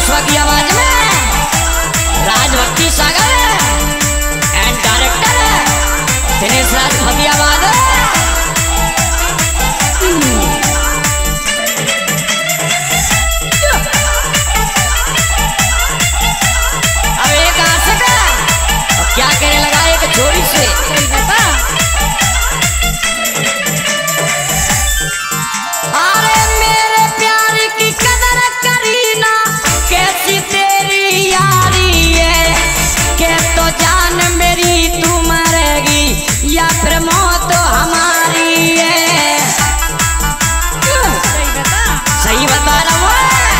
पुष्पा की आवाज में राजभक्ति सागर एंड डायरेक्टर दिनेश राज फतियाबाद। अब एक आशिक क्या कहने लगा एक छोरी से, अरे मेरे प्यार की कदर करीना कैसी तेरी यारी है, के तो जान मेरी तू मरेगी या फिर मौत हमारी है। सही बता रहा हूँ।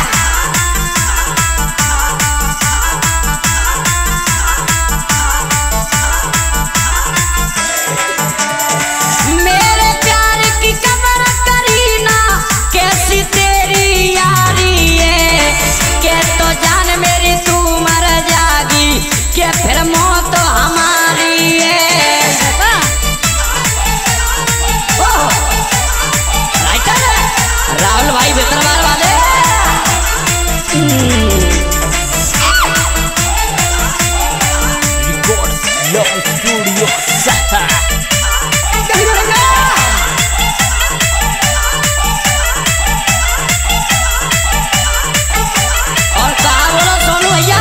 मेरे प्यार की कदर करीना कैसी तेरी यारी है, के तो जान मेरी तू मर जागी के फिर मौत हमारी है। राइटर राहुल भाई बेतरवार वाले। स्टूडियो और कहा बोलो सोनू भैया,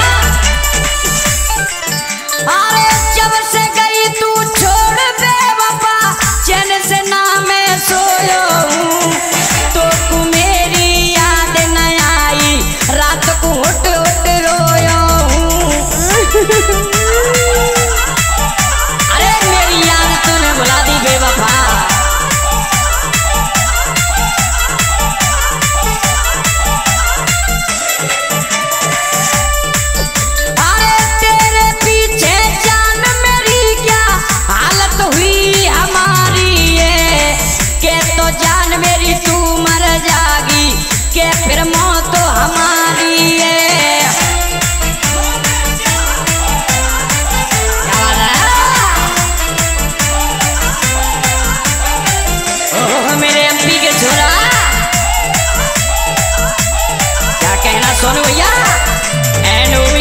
अरे जब से गई तू छोड़ बेवफा चैन से ना मैं सोयो हूँ, तो तू मेरी याद न आई रात को उठ उठ रोयो हूँ। अरे मेरी याद तूने भुला दी बेवफा। अरे तेरे पीछे जान मेरी क्या हालत हुई हमारी है, के तो जान मेरी तू मर जागी के फिर मौत हमारी है। क्या बात है? ओह मेरे एमपी के छोरा, क्या कहना सोनू भैया एंड